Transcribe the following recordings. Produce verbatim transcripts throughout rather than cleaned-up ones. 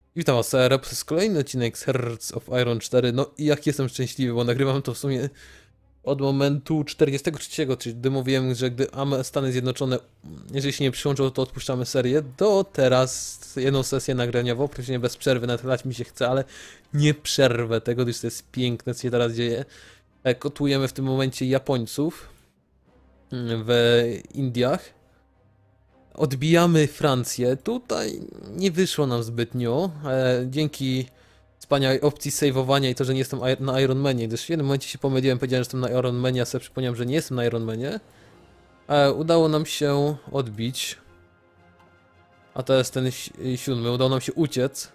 Witam was, Sarah, przez kolejny odcinek z Hearts of Iron cztery. No i jak jestem szczęśliwy, bo nagrywam to w sumie od momentu czterdziestego trzeciego, czyli gdy mówiłem, że gdy Am- Stany Zjednoczone, jeżeli się nie przyłączą, to odpuszczamy serię, do teraz jedną sesję nagraniową, praktycznie bez przerwy, natrylać mi się chce, ale nie przerwę tego, gdyż to jest piękne, co się teraz dzieje. E, Kotujemy w tym momencie Japońców mm, w Indiach. Odbijamy Francję. Tutaj nie wyszło nam zbytnio. E, dzięki wspaniałej opcji saveowania i to, że nie jestem i- na Ironmanie, gdyż w jednym momencie się pomyliłem, powiedziałem, że jestem na Ironmanie, a sobie przypomniałem, że nie jestem na Ironmanie. E, udało nam się odbić. A to jest ten si- siódmy. Udało nam się uciec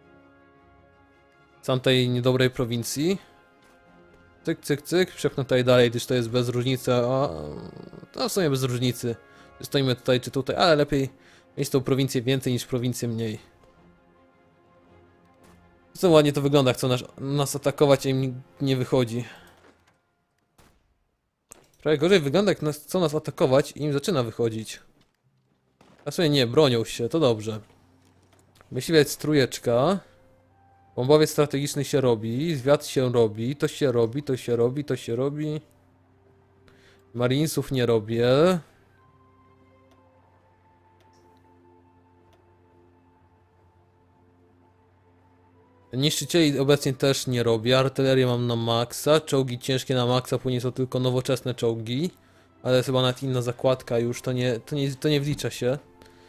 z tamtej niedobrej prowincji. Cyk, cyk, cyk. Przepchnę tutaj dalej, gdyż to jest bez różnicy, a... To w sumie bez różnicy. Czy stoimy tutaj, czy tutaj, ale lepiej mieć tą prowincję więcej niż prowincję mniej. Co ładnie to wygląda, chcą nas, nas atakować, a im nie wychodzi. Trochę gorzej wygląda, jak nas, chcą nas atakować i im zaczyna wychodzić. A sobie nie, bronią się, to dobrze. Myśliwiec trójeczka. Bombowiec strategiczny się robi, zwiat się robi, to się robi, to się robi, to się robi. Marinesów nie robię. Niszczycieli obecnie też nie robię, artylerię mam na maksa, czołgi ciężkie na maksa, później są tylko nowoczesne czołgi. Ale jest chyba nawet inna zakładka już, to nie, to nie, to nie wlicza się.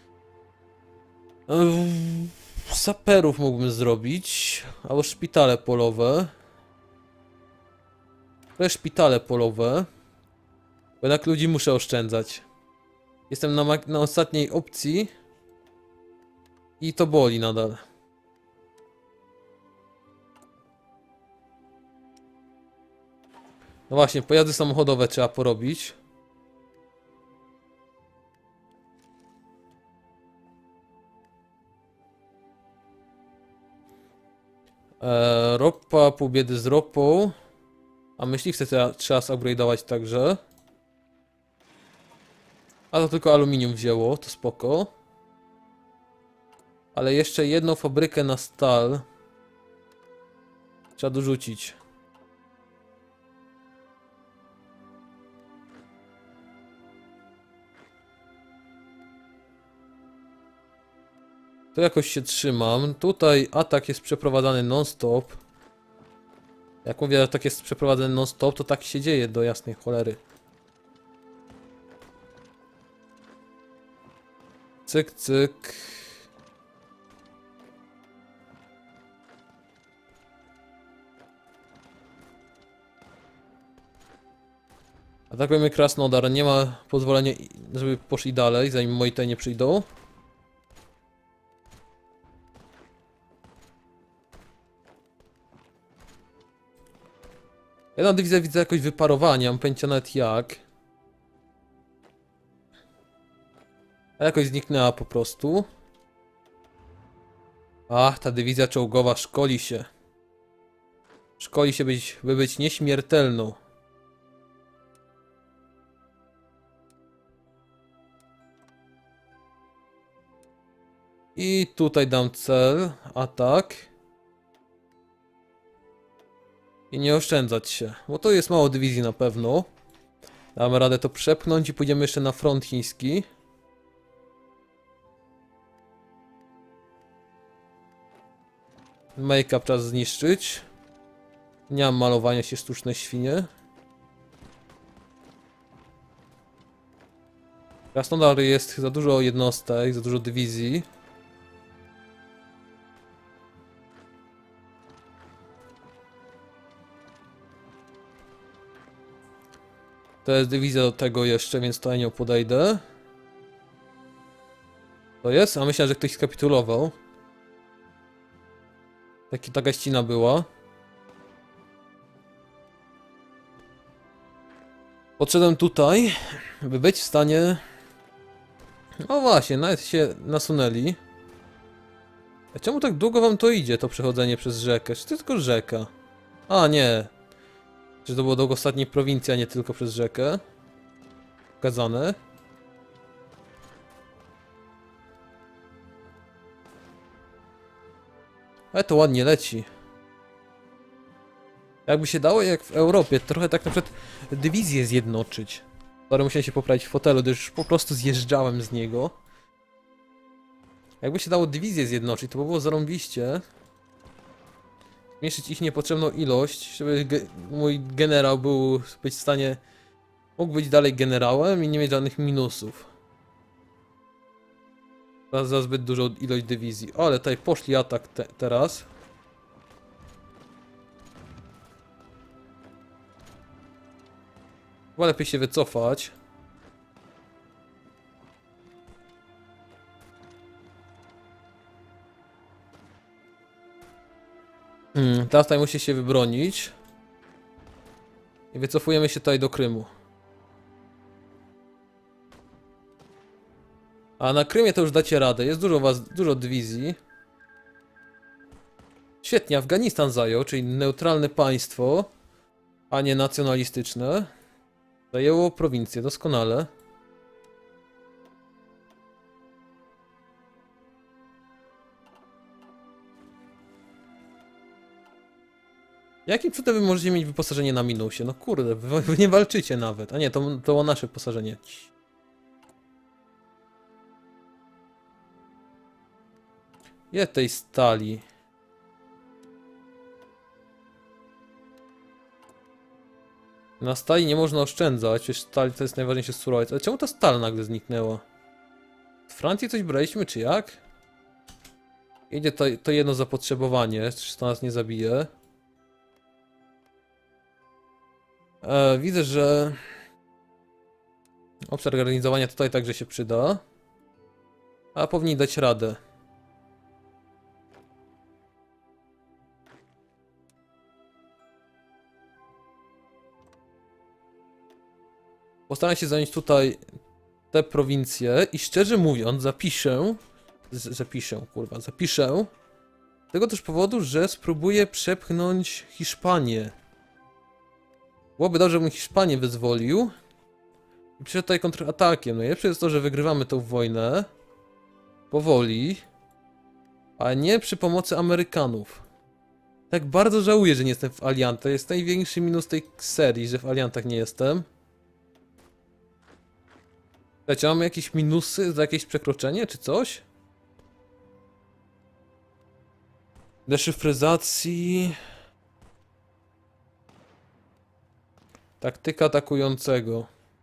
Ehm, Saperów mógłbym zrobić, albo szpitale polowe. To szpitale polowe. Bo jednak ludzi muszę oszczędzać. Jestem na, na ostatniej opcji. I to boli nadal. No właśnie, pojazdy samochodowe trzeba porobić. Eee, ropa, pół biedy z ropą. A myśliwce trzeba, trzeba upgrade'ować także. A to tylko aluminium wzięło, to spoko. Ale jeszcze jedną fabrykę na stal trzeba dorzucić. To jakoś się trzymam. Tutaj atak jest przeprowadzany non-stop. Jak mówię, że atak jest przeprowadzany non-stop, to tak się dzieje do jasnej cholery. Cyk, cyk. Atakujemy Krasnodar. Nie ma pozwolenia, żeby poszli dalej, zanim moi tutaj nie przyjdą. Jedna dywizja widzę jakoś wyparowania, mam pojęcia nawet jak. A jakoś zniknęła po prostu. Ach, ta dywizja czołgowa szkoli się. Szkoli się być, by być nieśmiertelną. I tutaj dam cel, atak. I nie oszczędzać się, bo to jest mało dywizji na pewno. Damy radę to przepchnąć i pójdziemy jeszcze na front chiński. Make-up czas zniszczyć. Nie mam malowania się, sztuczne świnie. Krasnodar jest za dużo jednostek, za dużo dywizji. To jest dywizja do tego jeszcze, więc tutaj nią podejdę. To jest? A myślałem, że ktoś skapitulował. Taki, taka ścina była. Podszedłem tutaj, by być w stanie... O właśnie, nawet się nasunęli. A czemu tak długo wam to idzie, to przechodzenie przez rzekę? Czy to tylko rzeka? A nie. Czy to było do ostatniej prowincji, a nie tylko przez rzekę? Pokazane. Ale to ładnie leci. Jakby się dało jak w Europie, trochę tak na przykład dywizję zjednoczyć. Ale musiałem się poprawić w fotelu, gdyż już po prostu zjeżdżałem z niego. Jakby się dało dywizję zjednoczyć, to by było zarąbiście. Zmniejszyć ich niepotrzebną ilość, żeby ge mój generał był być w stanie... Mógł być dalej generałem i nie mieć żadnych minusów. Za, za zbyt dużą ilość dywizji. O, ale tutaj poszli atak te teraz. Chyba lepiej się wycofać. Hmm, teraz tutaj musi się wybronić. I wycofujemy się tutaj do Krymu. A na Krymie to już dacie radę. Jest dużo was, dużo dywizji. Świetnie, Afganistan zajął, czyli neutralne państwo, a nie nacjonalistyczne. Zajęło prowincję, doskonale. Jakim cudem wy możecie mieć wyposażenie na minusie? No kurde, wy, wy nie walczycie nawet. A nie, to, to było nasze wyposażenie. Ile tej stali? Na stali nie można oszczędzać, przecież stal to jest najważniejszy surowiec. Ale czemu ta stal nagle zniknęła? Z Francji coś braliśmy, czy jak? Idzie to, to jedno zapotrzebowanie, czy to nas nie zabije. E, widzę, że... Obszar organizowania tutaj także się przyda. A powinni dać radę. Postaram się zająć tutaj te prowincje i szczerze mówiąc zapiszę, z, zapiszę, kurwa, zapiszę z tego też powodu, że spróbuję przepchnąć Hiszpanię. Byłoby dobrze, żebym Hiszpanię wyzwolił i przyszedł tutaj kontratakiem. Najlepsze jest to, że wygrywamy tą wojnę powoli, a nie przy pomocy Amerykanów. Tak bardzo żałuję, że nie jestem w Aliantach. To jest największy minus tej serii, że w Aliantach nie jestem. Słuchajcie, mamy jakieś minusy za jakieś przekroczenie, czy coś? Deszyfryzacji... Taktyka atakującego.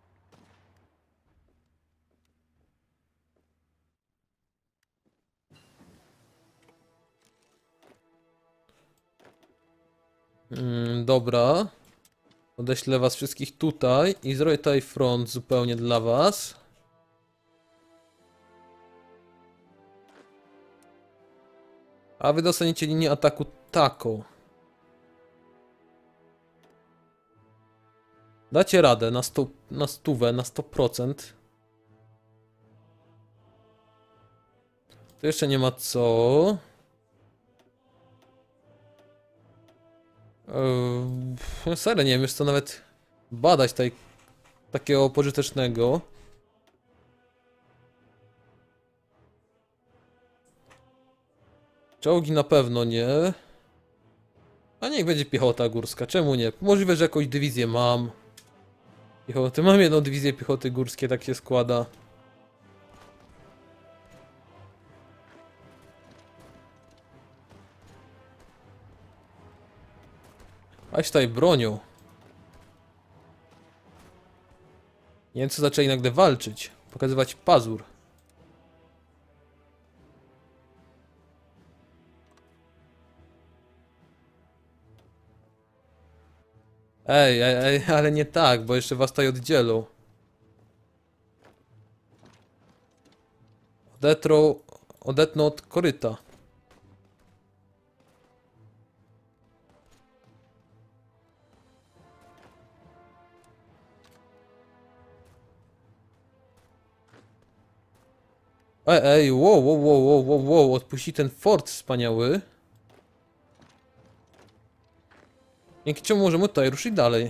Mm, dobra. Odeślę was wszystkich tutaj i zrobię tutaj front zupełnie dla was. A wy dostaniecie linię ataku taką. Dacie radę na, stu, na stówę, na sto procent. To jeszcze nie ma co. Yy, serio, nie wiem, już co nawet badać tutaj takiego pożytecznego. Czołgi na pewno nie. A niech będzie piechota górska, czemu nie? Możliwe, że jakąś dywizję mam. Piechoty, mam jedną dywizję piechoty górskiej, tak się składa. Aś tutaj bronią. Niemcy zaczęli nagle walczyć, pokazywać pazur. Ej, ej, ej, ale nie tak, bo jeszcze was tutaj oddzielą. Odetrą, odetną od koryta. Ej, ej, wow, wow, wow, wow, wow, wow, odpuści ten fort wspaniały. Dzięki czemu możemy tutaj ruszyć dalej.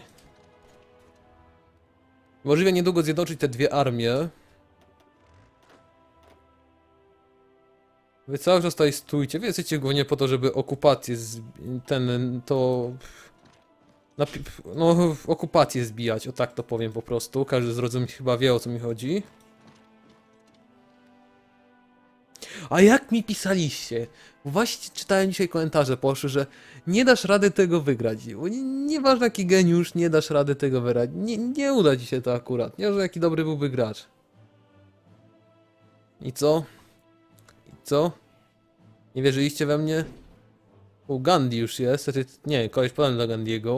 Możliwe niedługo zjednoczyć te dwie armie. Wy cały czas tutaj stójcie, wy jesteście głównie po to, żeby okupację z... ten, to... No, okupację zbijać, o tak to powiem po prostu. Każdy z rodziny chyba wie, o co mi chodzi. A jak mi pisaliście? Właśnie czytałem dzisiaj komentarze, poszły, że nie dasz rady tego wygrać. Nieważne jaki geniusz, nie dasz rady tego wygrać. Nie, nie uda ci się to akurat. Nie wiem, jaki dobry byłby gracz. I co? I co? Nie wierzyliście we mnie? U Gandhi już jest. Znaczy, nie, koleś podany dla Gandhiego.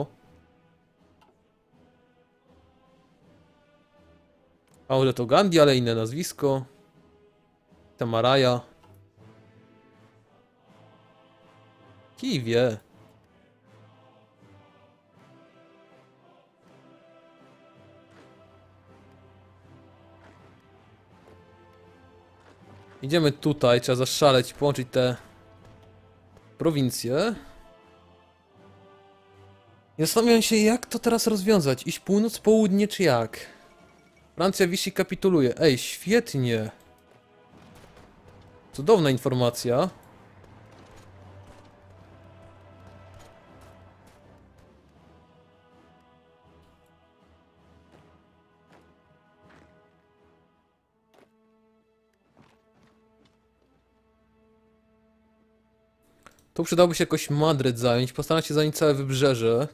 A może to Gandhi, ale inne nazwisko. Tamaraja. Kij wie. Idziemy tutaj, trzeba zaszaleć i połączyć te prowincje. I zastanawiam się, jak to teraz rozwiązać. Iść północ, południe, czy jak? Francja Vichy kapituluje. Ej, świetnie. Cudowna informacja. Tu przydałoby się jakoś Madryt zająć. Postaram się zająć całe wybrzeże.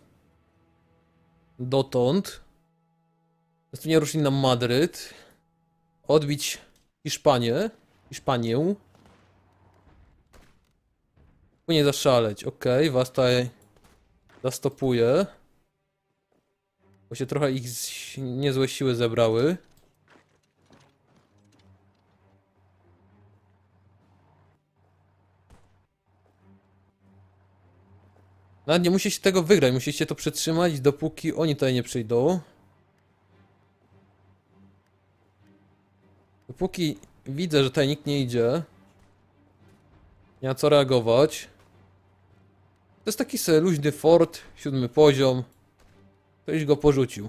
Dotąd. Następnie ruszyli na Madryt. Odbić Hiszpanię. Hiszpanię. Nie zaszaleć. Okej, okay, was tutaj zastopuję. Bo się trochę ich niezłe siły zebrały. Nawet nie musicie tego wygrać, musicie to przetrzymać, dopóki oni tutaj nie przyjdą. Dopóki widzę, że tutaj nikt nie idzie, nie ma co reagować. To jest taki sobie luźny fort, siódmy poziom. Ktoś go porzucił.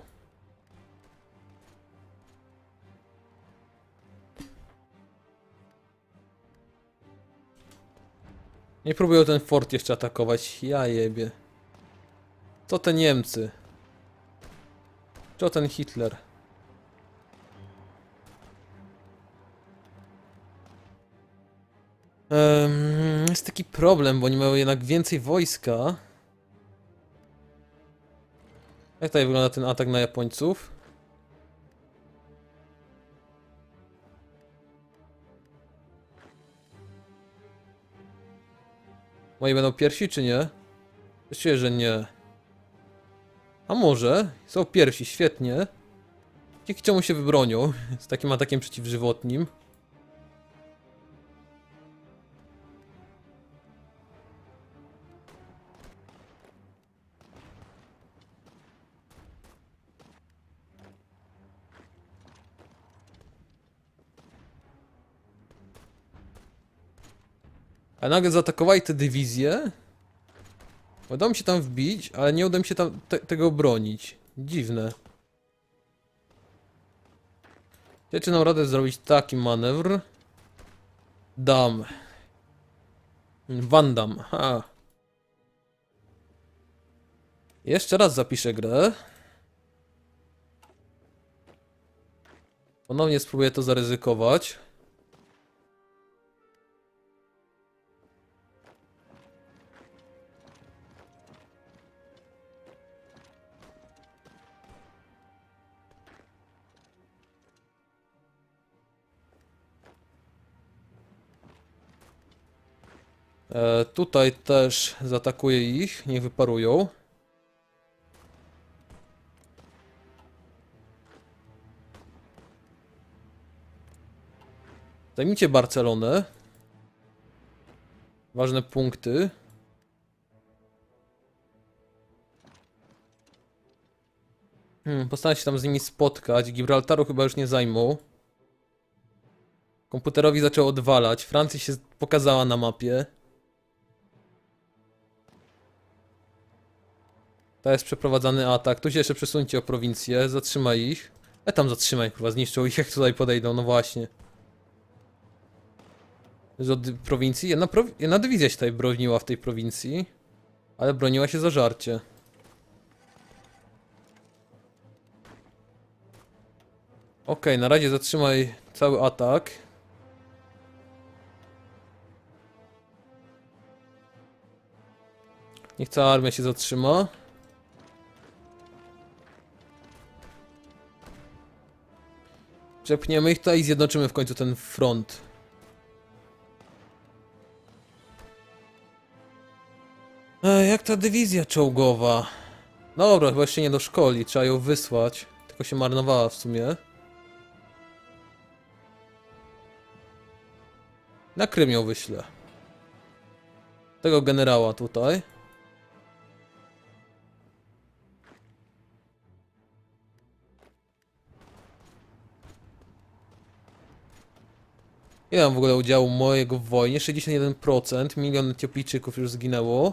Nie próbują ten fort jeszcze atakować. Ja jebie. Co te Niemcy? Co ten Hitler? Um, jest taki problem, bo oni mają jednak więcej wojska. Jak tutaj wygląda ten atak na Japońców? Moi będą pierwsi, czy nie? Myślę, że nie. A może? Są pierwsi, świetnie. Dzięki czemu się wybronią z takim atakiem przeciwżywotnim. A nagle zaatakowali te dywizje. Udało mi się tam wbić, ale nie uda mi się tam te tego bronić. Dziwne. Ja czy nam radę zrobić taki manewr? Dam. Wandam. Ha. Jeszcze raz zapiszę grę. Ponownie spróbuję to zaryzykować. E, tutaj też zaatakuję ich, niech wyparują. Zajmijcie Barcelonę. Ważne punkty. Hmm, postaram się tam z nimi spotkać. Gibraltaru chyba już nie zajmą. Komputerowi zaczął odwalać. Francja się pokazała na mapie. To jest przeprowadzany atak. Tu się jeszcze przesuńcie o prowincję. Zatrzymaj ich. E tam zatrzymaj, chyba zniszczą ich jak tutaj podejdą. No właśnie. Z od prowincji? Jedna, prowi jedna dywizja się tutaj broniła w tej prowincji. Ale broniła się zażarcie. Okej, okay, na razie zatrzymaj cały atak. Niech cała armia się zatrzyma. Przepchniemy ich tutaj i zjednoczymy w końcu ten front. Ej, jak ta dywizja czołgowa? Dobra, chyba jeszcze nie do szkoli, trzeba ją wysłać. Tylko się marnowała w sumie. Na Krym ją wyślę. Tego generała tutaj. Ile mam w ogóle udziału mojego w wojnie? sześćdziesiąt jeden procent. Milion Etiopijczyków już zginęło.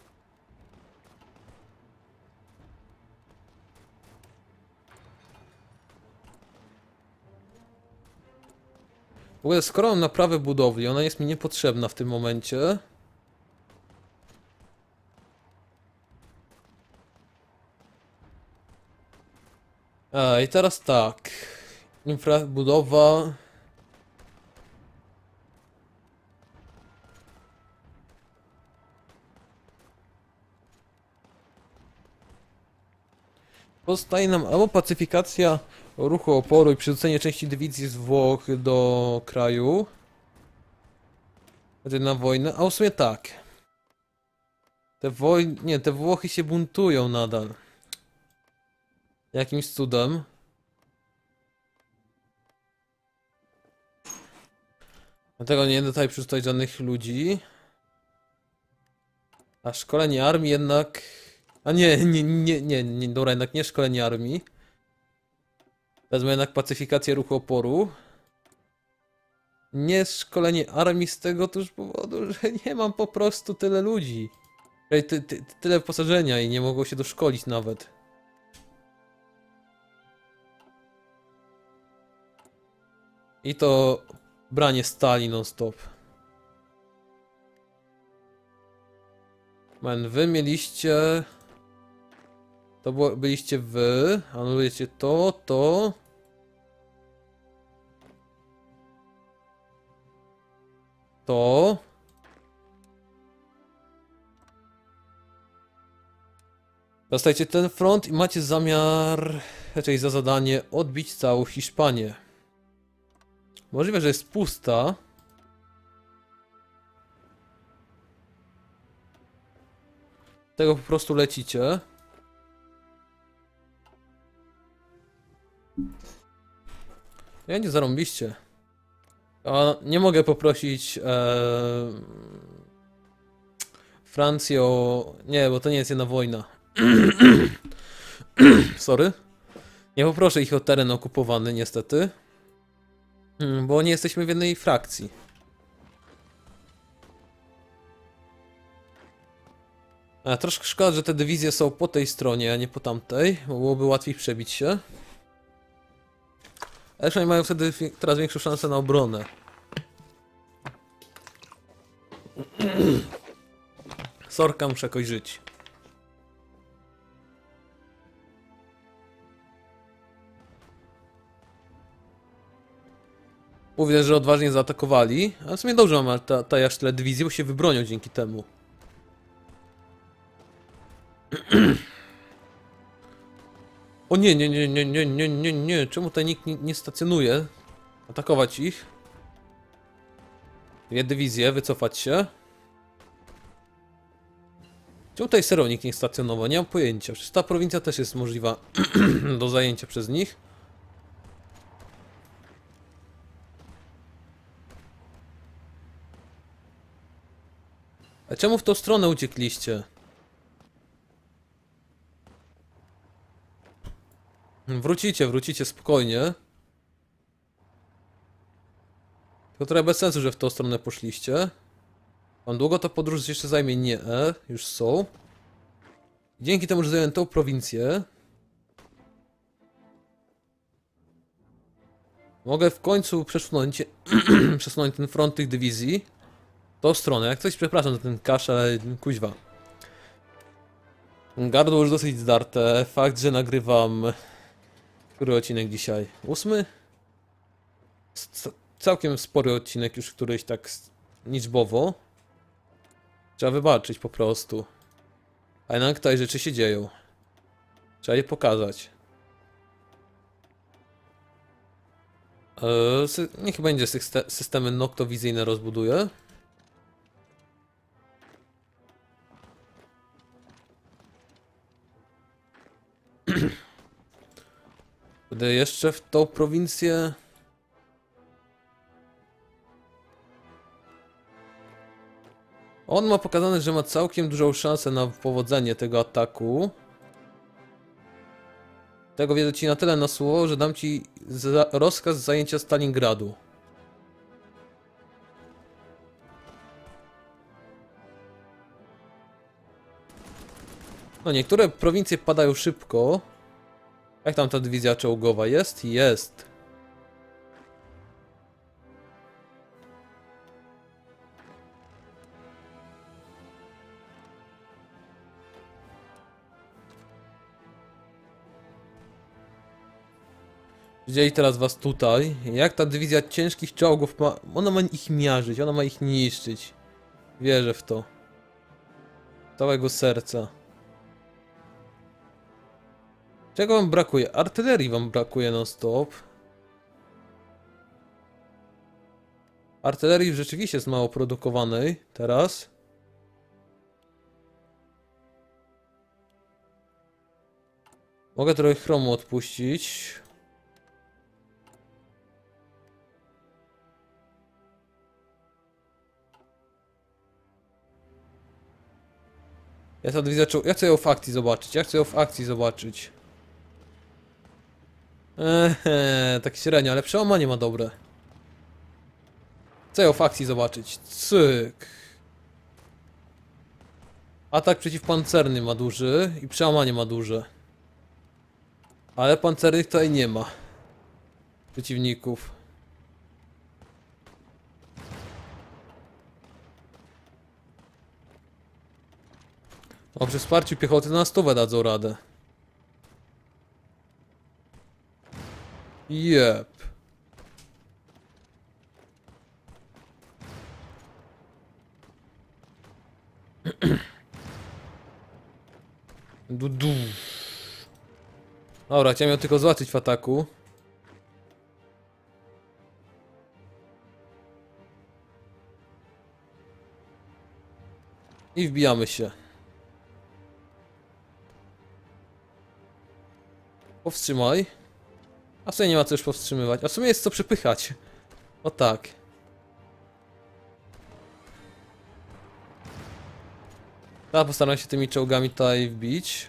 W ogóle skoro mam naprawę budowli, ona jest mi niepotrzebna w tym momencie. A i teraz tak. Infrabudowa. Pozostaje nam albo pacyfikacja ruchu oporu i przerzucenie części dywizji z Włoch do kraju. Wtedy na wojnę, a w sumie tak. Te wojny, nie, te Włochy się buntują nadal. Jakimś cudem. Dlatego nie będę tutaj przerzucać żadnych ludzi. A szkolenie armii jednak... A nie, nie, nie, nie, nie, dobra, jednak nie szkolenie armii. Wezmę jednak pacyfikację ruchu oporu. Nie szkolenie armii z tego też powodu, że nie mam po prostu tyle ludzi. Ty, ty, ty, tyle wyposażenia i nie mogą się doszkolić nawet. I to branie stali non stop. Man, wy mieliście... To było, byliście wy, anulujecie to, to. To. Dostajecie ten front i macie zamiar, raczej za zadanie, odbić całą Hiszpanię. Możliwe, że jest pusta. Tego po prostu lecicie. Ja nie zarąbiście. A nie mogę poprosić ee, Francji o... Nie, bo to nie jest jedna wojna. Sorry. Nie poproszę ich o teren okupowany, niestety. Bo nie jesteśmy w jednej frakcji. A, troszkę szkoda, że te dywizje są po tej stronie, a nie po tamtej, bo byłoby łatwiej przebić się. Ale przynajmniej mają wtedy teraz większą szansę na obronę. Sorka, muszę jakoś żyć. Mówię, że odważnie zaatakowali, ale w sumie dobrze mam ta, ta aż tyle dywizji, bo się wybronią dzięki temu. O nie, nie, nie, nie, nie, nie, nie, nie, czemu tutaj nikt nie, nie stacjonuje? Atakować ich. Dwie dywizje, wycofać się. Czemu tutaj serio nikt nie stacjonował? Nie mam pojęcia, przecież ta prowincja też jest możliwa do zajęcia przez nich. A czemu w tą stronę uciekliście? Wrócicie, wrócicie spokojnie. To trochę bez sensu, że w tą stronę poszliście. Mam długo ta podróż jeszcze zajmie? Nie, już są. Dzięki temu, że zająłem tą prowincję, mogę w końcu przesunąć, przesunąć ten front tych dywizji. Tą stronę. Jak coś, przepraszam za ten kasz, ale kuźwa. Gardło już dosyć zdarte. Fakt, że nagrywam... Który odcinek dzisiaj? Ósmy? C całkiem spory odcinek, już któryś tak liczbowo. Trzeba wybaczyć po prostu. A jednak tutaj rzeczy się dzieją. Trzeba je pokazać. Eee, niech będzie systemy noktowizyjne rozbuduję. Będę jeszcze w tą prowincję. On ma pokazane, że ma całkiem dużą szansę na powodzenie tego ataku. Tego wierzę ci na tyle na słowo, że dam ci za rozkaz zajęcia Stalingradu. No, niektóre prowincje padają szybko. Jak tam ta dywizja czołgowa jest? Jest. Widzieli teraz was tutaj. Jak ta dywizja ciężkich czołgów ma... Ona ma ich miażdżyć, ona ma ich niszczyć. Wierzę w to. Całego serca. Czego wam brakuje? Artylerii wam brakuje non stop. Artylerii rzeczywiście jest mało produkowanej teraz. Mogę trochę chromu odpuścić. Ja ta dywizja czoł... Ja chcę ją w akcji zobaczyć. Ja chcę ją w akcji zobaczyć. Eee, tak średnio, ale przełamanie ma dobre. Chcę ją w akcji zobaczyć. Cyk. Atak przeciwpancerny ma duży i przełamanie ma duże. Ale pancernych tutaj nie ma. Przeciwników. O, przy wsparciu piechoty na stówę dadzą radę. Jep. Du, du. Dobra, chciałem ją tylko zobaczyć w ataku. I wbijamy się. Powstrzymaj. A w sumie nie ma co już powstrzymywać. A w sumie jest co przepychać. O tak. Ja postaram się tymi czołgami tutaj wbić.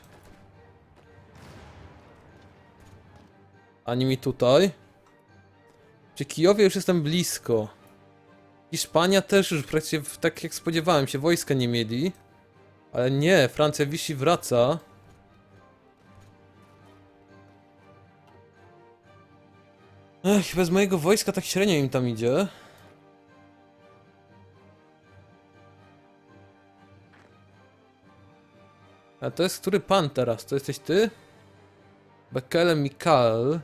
A nimi tutaj. Przy Kijowie już jestem blisko. Hiszpania też już praktycznie, tak jak spodziewałem się, wojska nie mieli. Ale nie, Francja Vichy wraca. Ech, bez mojego wojska tak średnio im tam idzie. A to jest który pan teraz? To jesteś ty? Bekele Mikal.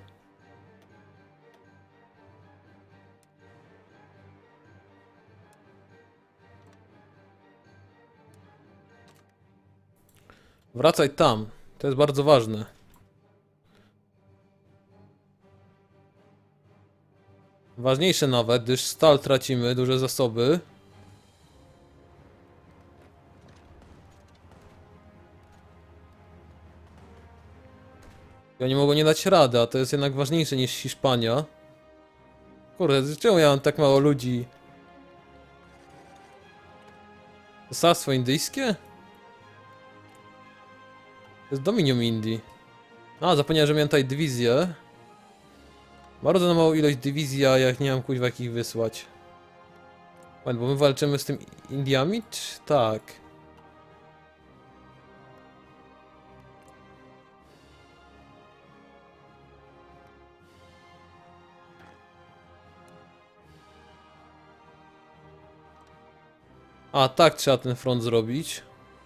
Wracaj tam. To jest bardzo ważne. Ważniejsze nawet, gdyż stal tracimy, duże zasoby. I oni mogą nie dać rady, a to jest jednak ważniejsze niż Hiszpania. Kurde, czemu ja mam tak mało ludzi? Cesarstwo indyjskie? To jest Dominium Indii. A, zapomniałem, że miałem tutaj dywizję. Bardzo na małą ilość dywizji, a jak nie mam kuźwa jakich wysłać. Bo my walczymy z tym Indiami? Czy tak? A, tak trzeba ten front zrobić.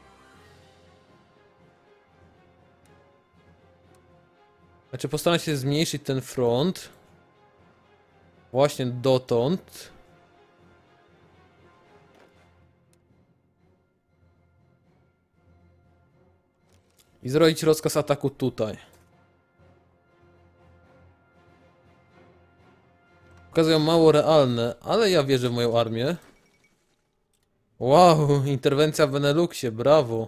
Znaczy postaram się zmniejszyć ten front. Właśnie dotąd. I zrobić rozkaz ataku tutaj. Pokazują mało realne, ale ja wierzę w moją armię. Wow, interwencja w Beneluxie, brawo.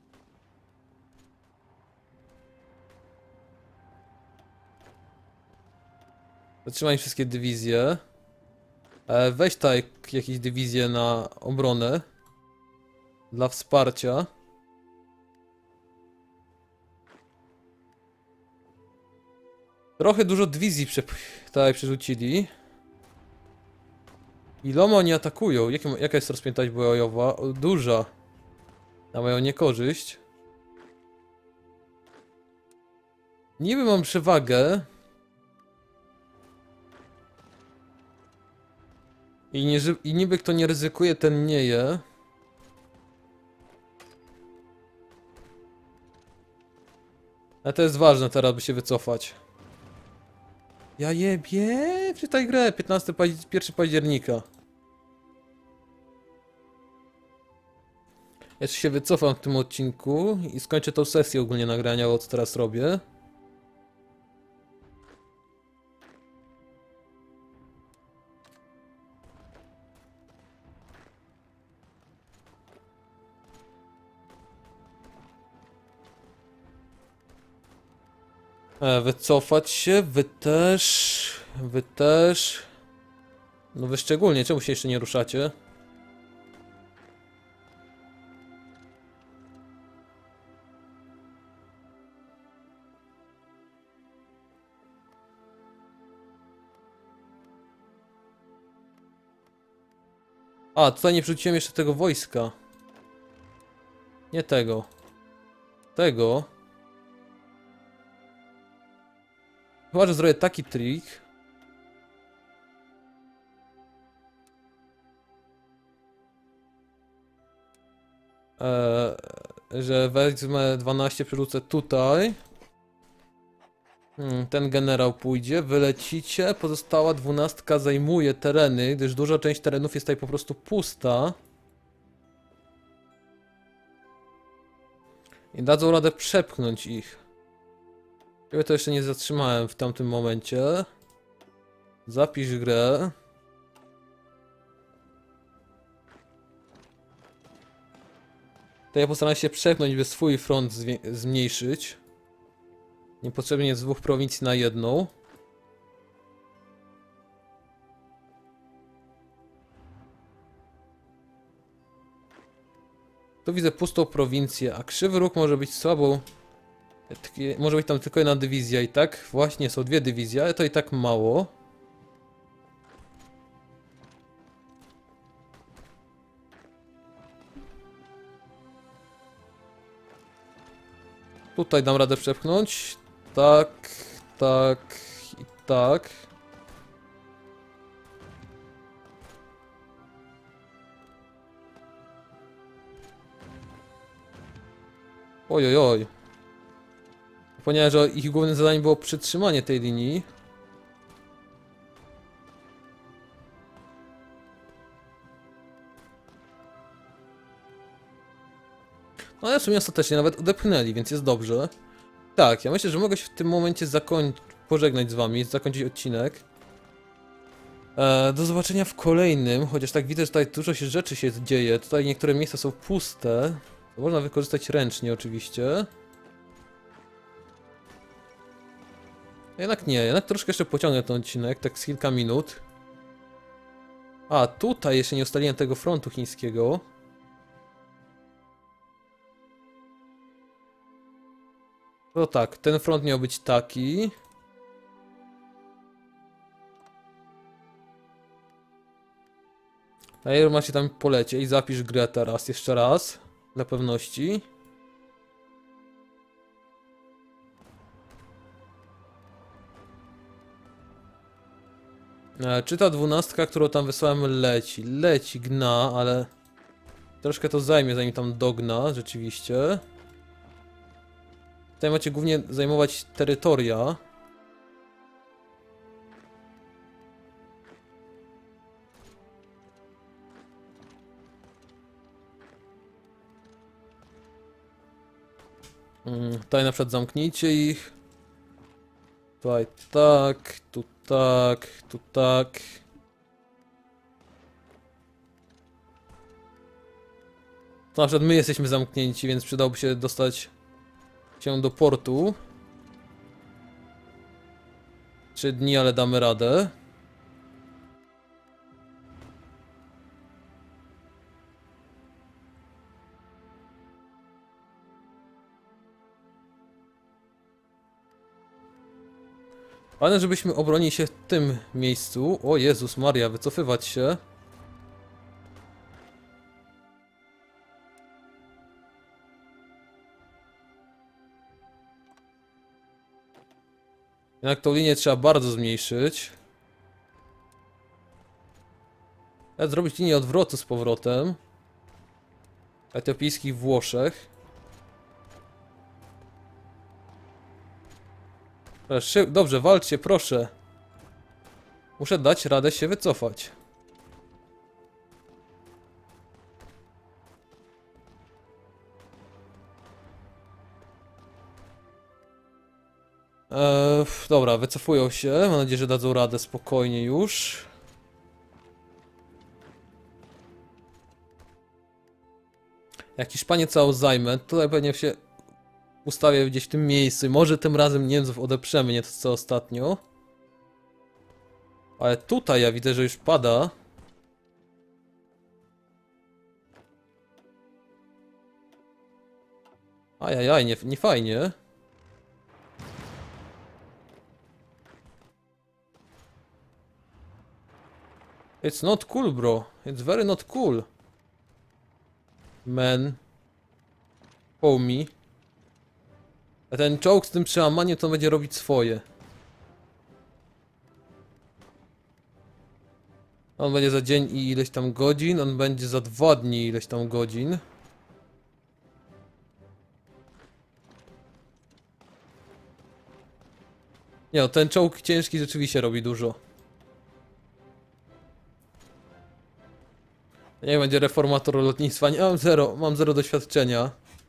Zatrzymaj wszystkie dywizje. E, weź tutaj jakieś dywizje na obronę. Dla wsparcia. Trochę dużo dywizji prze tutaj przerzucili. Iloma oni atakują? Jakie, jaka jest rozpiętość bojowa? O, duża. Na moją niekorzyść. Niby mam przewagę. I, nie, I niby kto nie ryzykuje, ten nie je. Ale to jest ważne teraz, by się wycofać. Ja jebie, czytaj grę, piętnastego października. Jeszcze się wycofam w tym odcinku i skończę tą sesję ogólnie nagrania, o co teraz robię. E, wycofać się, wy też, wy też. No wy szczególnie, czemu się jeszcze nie ruszacie? A, tutaj nie wrzuciłem jeszcze tego wojska. Nie tego. Tego. Chyba, że zrobię taki trik. Eee, że wezmę dwanaście, przerzucę tutaj. Hmm, ten generał pójdzie, wylecicie, pozostała dwunastka zajmuje tereny, gdyż duża część terenów jest tutaj po prostu pusta. I dadzą radę przepchnąć ich. Ja to jeszcze nie zatrzymałem w tamtym momencie. Zapisz grę. To ja postaram się przepchnąć, by swój front zmniejszyć. Niepotrzebnie z dwóch prowincji na jedną. Tu widzę pustą prowincję, a Krzywy Róg może być słabą. Może być tam tylko jedna dywizja i tak. Właśnie są dwie dywizje, ale to i tak mało. Tutaj dam radę przepchnąć. Tak, tak i tak. Ojojoj. Oj. Ponieważ ich głównym zadaniem było przytrzymanie tej linii. No ale w sumie ostatecznie nawet odepchnęli, więc jest dobrze. Tak, ja myślę, że mogę się w tym momencie zakończyć, pożegnać z wami, zakończyć odcinek. E, do zobaczenia w kolejnym, chociaż tak widzę, że tutaj dużo się rzeczy się dzieje. Tutaj niektóre miejsca są puste. To można wykorzystać ręcznie oczywiście. Jednak nie, jednak troszkę jeszcze pociągnę ten odcinek, tak z kilka minut. A, tutaj jeszcze nie ustaliłem tego frontu chińskiego. No tak, ten front miał być taki. A ja macie tam polecie i zapisz grę teraz jeszcze raz, dla pewności. E, czy ta dwunastka, którą tam wysłałem, leci? Leci, gna, ale... Troszkę to zajmie, zanim tam dogna, rzeczywiście. Tutaj macie głównie zajmować terytoria. Mm, tutaj na przykład zamknijcie ich. Tutaj tak, tu tak, tu tak. To na przykład my jesteśmy zamknięci, więc przydałoby się dostać się do portu. Trzy dni, ale damy radę. Ważne, żebyśmy obronili się w tym miejscu. O Jezus Maria, wycofywać się. Jednak tą linię trzeba bardzo zmniejszyć. Nawet zrobić linię odwrotu z powrotem. W etiopijskich Włoszech. Dobrze, walczcie, proszę. Muszę dać radę się wycofać. Eee, dobra, wycofują się. Mam nadzieję, że dadzą radę spokojnie już. Jak Hiszpanię całą zajmę, tutaj pewnie się ustawię gdzieś w tym miejscu. Może tym razem Niemców odeprzemy, nie to co ostatnio. Ale tutaj ja widzę, że już pada. Ajajaj, nie, nie fajnie. It's not cool, bro. It's very not cool. Man. Homie. A ten czołg z tym przełamaniem to będzie robić swoje. On będzie za dzień i ileś tam godzin, on będzie za dwa dni i ileś tam godzin. Nie no, ten czołg ciężki rzeczywiście robi dużo. Niech będzie reformator lotnictwa. Nie mam zero, mam zero doświadczenia.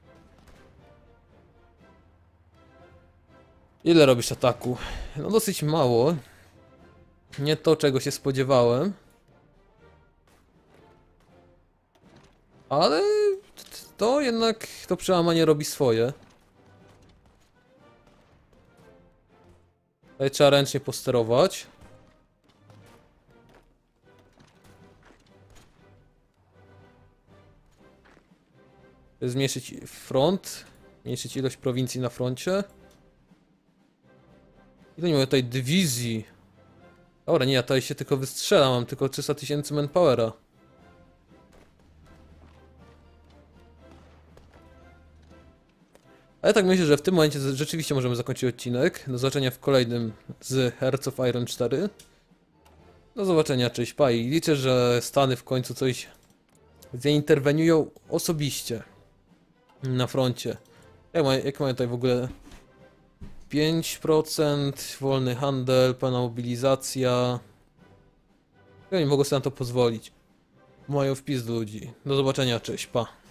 Ile robisz ataku? No dosyć mało. Nie to, czego się spodziewałem. Ale to jednak to przełamanie robi swoje. Tutaj trzeba ręcznie posterować. Zmniejszyć front. Zmniejszyć ilość prowincji na froncie. Ile nie mamy tutaj dywizji? Dobra, nie, ja tutaj się tylko wystrzelam, mam tylko trzysta tysięcy manpowera. Ale tak myślę, że w tym momencie rzeczywiście możemy zakończyć odcinek. Do zobaczenia w kolejnym z Hearts of Iron cztery. Do zobaczenia, cześć, pa, i liczę, że Stany w końcu coś zainterweniują osobiście na froncie. Jak, ma, jak mają tutaj w ogóle pięć procent, wolny handel, pełna mobilizacja. Ja nie mogę sobie na to pozwolić. Mają wpis do ludzi. Do zobaczenia, cześć, pa.